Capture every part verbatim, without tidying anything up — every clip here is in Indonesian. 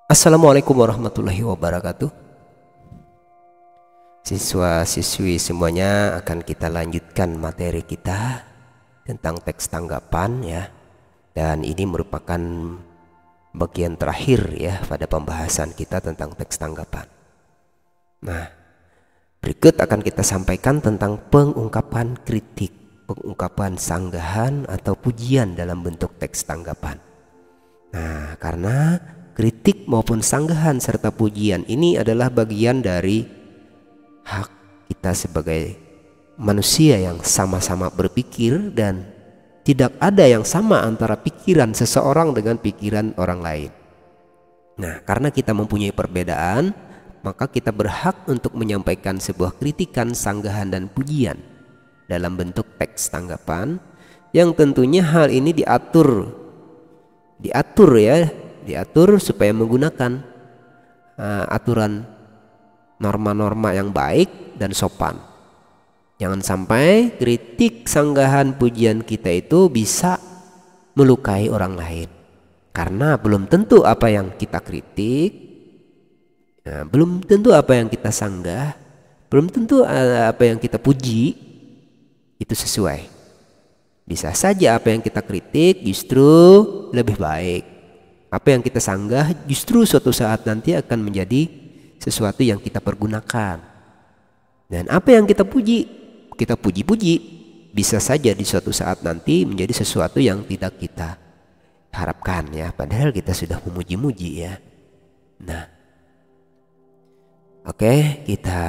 Assalamualaikum warahmatullahi wabarakatuh. Siswa-siswi semuanya, akan kita lanjutkan materi kita tentang teks tanggapan ya. Dan ini merupakan bagian terakhir ya pada pembahasan kita tentang teks tanggapan. Nah, berikut akan kita sampaikan tentang pengungkapan kritik, pengungkapan sanggahan atau pujian dalam bentuk teks tanggapan. Nah, karena kritik maupun sanggahan serta pujian ini adalah bagian dari hak kita sebagai manusia yang sama-sama berpikir, dan tidak ada yang sama antara pikiran seseorang dengan pikiran orang lain. Nah, karena kita mempunyai perbedaan, maka kita berhak untuk menyampaikan sebuah kritikan, sanggahan, dan pujian dalam bentuk teks tanggapan, yang tentunya hal ini diatur diatur ya diatur supaya menggunakan uh, aturan norma-norma yang baik dan sopan. Jangan sampai kritik, sanggahan, pujian kita itu bisa melukai orang lain, karena belum tentu apa yang kita kritik, nah, belum tentu apa yang kita sanggah, belum tentu apa yang kita puji itu sesuai. Bisa saja apa yang kita kritik justru lebih baik, apa yang kita sanggah justru suatu saat nanti akan menjadi sesuatu yang kita pergunakan. Dan apa yang kita puji, kita puji-puji, bisa saja di suatu saat nanti menjadi sesuatu yang tidak kita harapkan ya, padahal kita sudah memuji-muji ya. Nah, oke, kita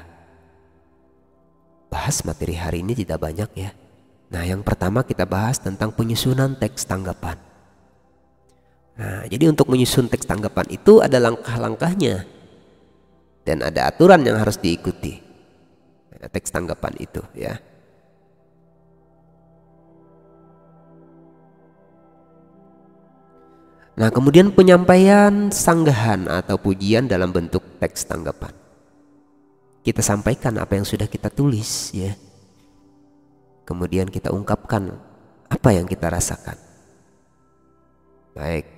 bahas materi hari ini tidak banyak ya. Nah, yang pertama kita bahas tentang penyusunan teks tanggapan. Nah, jadi untuk menyusun teks tanggapan itu ada langkah-langkahnya dan ada aturan yang harus diikuti. Nah, teks tanggapan itu ya. Nah, kemudian penyampaian sanggahan atau pujian dalam bentuk teks tanggapan. Kita sampaikan apa yang sudah kita tulis ya. Kemudian kita ungkapkan apa yang kita rasakan. Baik.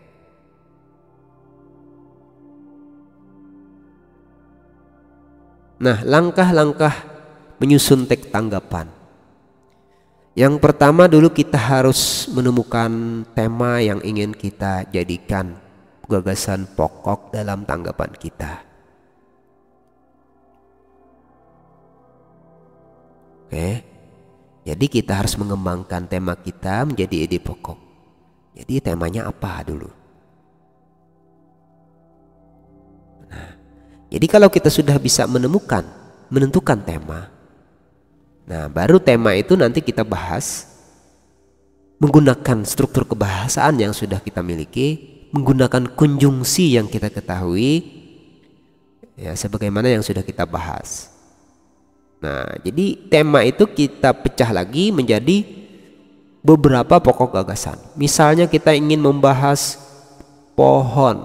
Nah, langkah-langkah menyusun teks tanggapan. Yang pertama dulu kita harus menemukan tema yang ingin kita jadikan gagasan pokok dalam tanggapan kita. Oke. Jadi kita harus mengembangkan tema kita menjadi ide pokok. Jadi temanya apa dulu? Nah, jadi kalau kita sudah bisa menemukan, menentukan tema, nah baru tema itu nanti kita bahas menggunakan struktur kebahasaan yang sudah kita miliki, menggunakan konjungsi yang kita ketahui, ya sebagaimana yang sudah kita bahas. Nah, jadi tema itu kita pecah lagi menjadi beberapa pokok gagasan. Misalnya kita ingin membahas pohon,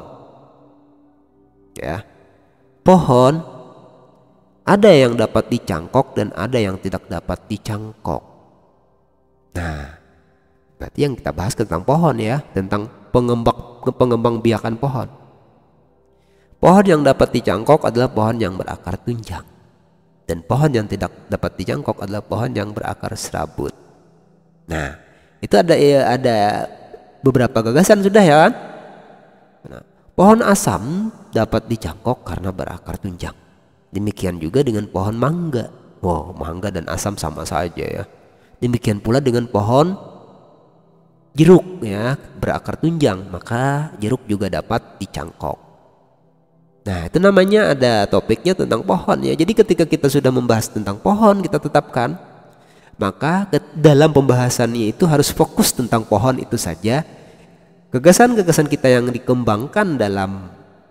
ya. Pohon ada yang dapat dicangkok dan ada yang tidak dapat dicangkok. Nah, berarti yang kita bahas tentang pohon ya, tentang pengembang pengembangbiakan pohon. Pohon yang dapat dicangkok adalah pohon yang berakar tunjang. Dan pohon yang tidak dapat dicangkok adalah pohon yang berakar serabut. Nah, itu ada ada beberapa gagasan sudah ya kan? Nah, pohon asam dapat dicangkok karena berakar tunjang. Demikian juga dengan pohon mangga. Wow, mangga dan asam sama saja ya. Demikian pula dengan pohon jeruk ya, berakar tunjang, maka jeruk juga dapat dicangkok. Nah, itu namanya ada topiknya tentang pohon ya. Jadi ketika kita sudah membahas tentang pohon, kita tetapkan, maka dalam pembahasannya itu harus fokus tentang pohon itu saja. Gagasan-gagasan kita yang dikembangkan dalam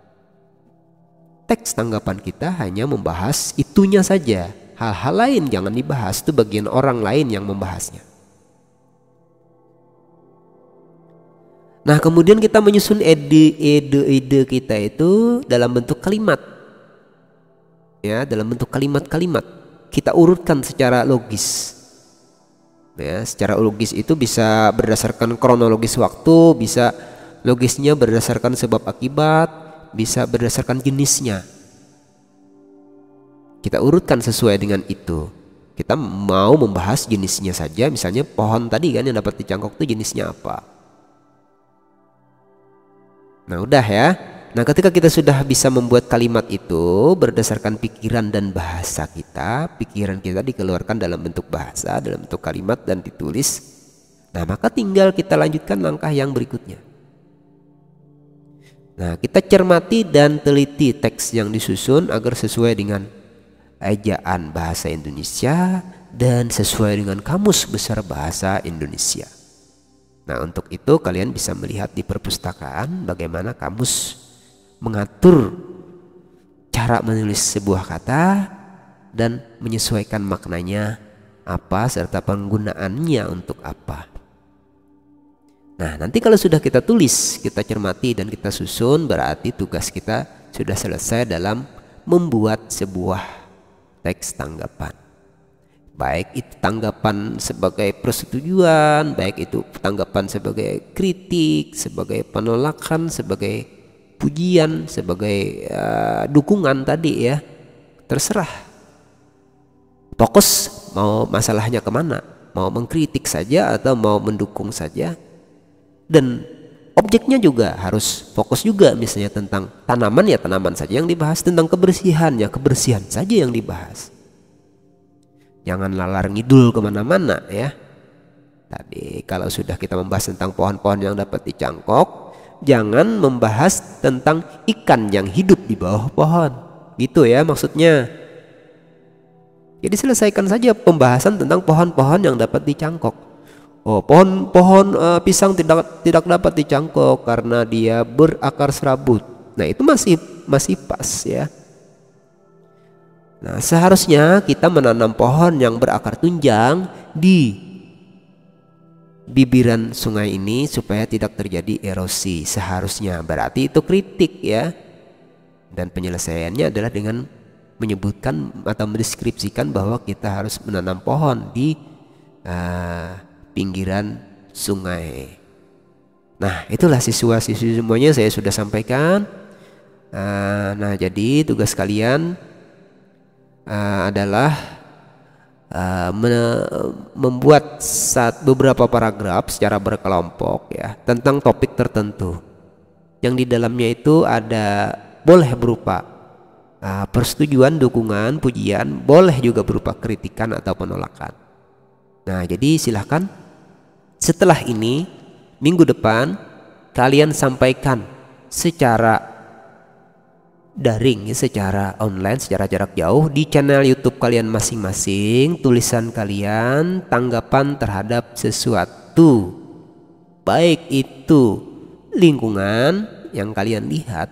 teks tanggapan kita hanya membahas itunya saja. Hal-hal lain jangan dibahas, itu bagian orang lain yang membahasnya. Nah, kemudian kita menyusun ide-ide kita itu dalam bentuk kalimat. Ya, dalam bentuk kalimat-kalimat. Kita urutkan secara logis. Ya, secara logis itu bisa berdasarkan kronologis waktu, bisa logisnya berdasarkan sebab akibat, bisa berdasarkan jenisnya. Kita urutkan sesuai dengan itu. Kita mau membahas jenisnya saja, misalnya pohon tadi kan yang dapat dicangkok itu jenisnya apa. Nah udah ya. Nah ketika kita sudah bisa membuat kalimat itu berdasarkan pikiran dan bahasa kita, pikiran kita dikeluarkan dalam bentuk bahasa, dalam bentuk kalimat dan ditulis. Nah maka tinggal kita lanjutkan langkah yang berikutnya. Nah kita cermati dan teliti teks yang disusun agar sesuai dengan ejaan bahasa Indonesia dan sesuai dengan Kamus Besar Bahasa Indonesia. Nah untuk itu kalian bisa melihat di perpustakaan bagaimana kamus mengatur cara menulis sebuah kata dan menyesuaikan maknanya apa serta penggunaannya untuk apa. Nah nanti kalau sudah kita tulis, kita cermati dan kita susun, berarti tugas kita sudah selesai dalam membuat sebuah teks tanggapan. Baik itu tanggapan sebagai persetujuan, baik itu tanggapan sebagai kritik, sebagai penolakan, sebagai pujian, sebagai uh, dukungan tadi ya. Terserah. Fokus mau masalahnya kemana, mau mengkritik saja atau mau mendukung saja. Dan objeknya juga harus fokus juga, misalnya tentang tanaman ya tanaman saja yang dibahas, tentang kebersihan ya kebersihan saja yang dibahas. Jangan lalar ngidul kemana-mana ya. Tadi kalau sudah kita membahas tentang pohon-pohon yang dapat dicangkok, jangan membahas tentang ikan yang hidup di bawah pohon. Gitu ya maksudnya. Jadi selesaikan saja pembahasan tentang pohon-pohon yang dapat dicangkok. Oh, pohon-pohon uh, pisang tidak tidak dapat dicangkok karena dia berakar serabut. Nah, itu masih masih pas ya. Nah, seharusnya kita menanam pohon yang berakar tunjang di bibiran sungai ini supaya tidak terjadi erosi. Seharusnya, berarti itu kritik ya. Dan penyelesaiannya adalah dengan menyebutkan atau mendeskripsikan bahwa kita harus menanam pohon di uh, pinggiran sungai. Nah, itulah siswa-siswi semuanya saya sudah sampaikan. Uh, nah, jadi tugas kalian Uh, adalah uh, me- membuat saat beberapa paragraf secara berkelompok ya tentang topik tertentu yang di dalamnya itu ada boleh berupa uh, persetujuan, dukungan, pujian, boleh juga berupa kritikan atau penolakan. Nah jadi silahkan setelah ini minggu depan kalian sampaikan secara daring ya, secara online, secara jarak jauh di channel YouTube kalian masing-masing, tulisan kalian, tanggapan terhadap sesuatu, baik itu lingkungan yang kalian lihat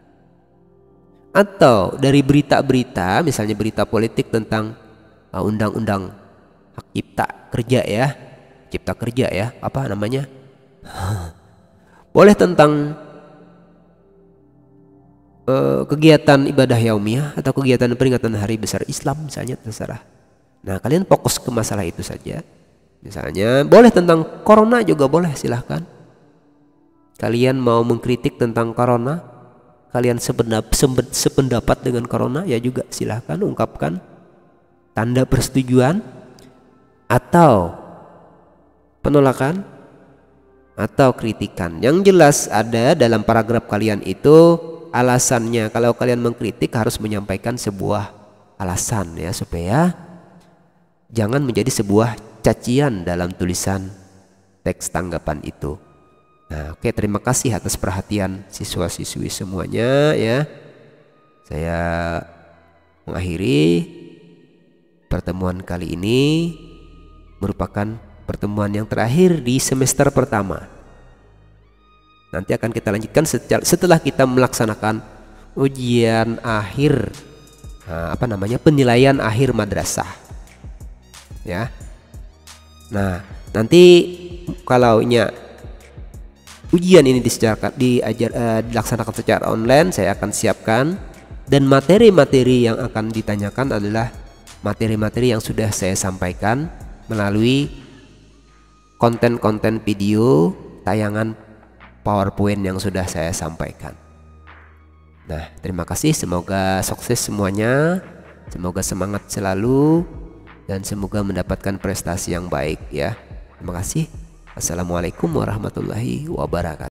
atau dari berita-berita, misalnya berita politik tentang uh, undang-undang hak cipta kerja ya, cipta kerja ya, apa namanya, boleh tentang Uh, kegiatan ibadah yaumiyah atau kegiatan peringatan hari besar Islam misalnya, terserah. Nah kalian fokus ke masalah itu saja. Misalnya boleh tentang corona juga boleh, silahkan. Kalian mau mengkritik tentang corona, kalian sependapat, sependapat dengan corona ya juga silahkan ungkapkan tanda persetujuan atau penolakan atau kritikan. Yang jelas ada dalam paragraf kalian itu alasannya. Kalau kalian mengkritik harus menyampaikan sebuah alasan ya, supaya jangan menjadi sebuah cacian dalam tulisan teks tanggapan itu. Nah oke, terima kasih atas perhatian siswa-siswi semuanya ya. Saya mengakhiri pertemuan kali ini, merupakan pertemuan yang terakhir di semester pertama. Nanti akan kita lanjutkan setelah kita melaksanakan ujian akhir, nah, apa namanya, penilaian akhir madrasah ya. Nah nanti kalau nya ujian ini disejarkan, diajar, uh, dilaksanakan secara online, saya akan siapkan, dan materi-materi yang akan ditanyakan adalah materi-materi yang sudah saya sampaikan melalui konten-konten video tayangan PowerPoint yang sudah saya sampaikan. Nah, terima kasih, semoga sukses semuanya, semoga semangat selalu, dan semoga mendapatkan prestasi yang baik ya. Terima kasih. Assalamualaikum warahmatullahi wabarakatuh.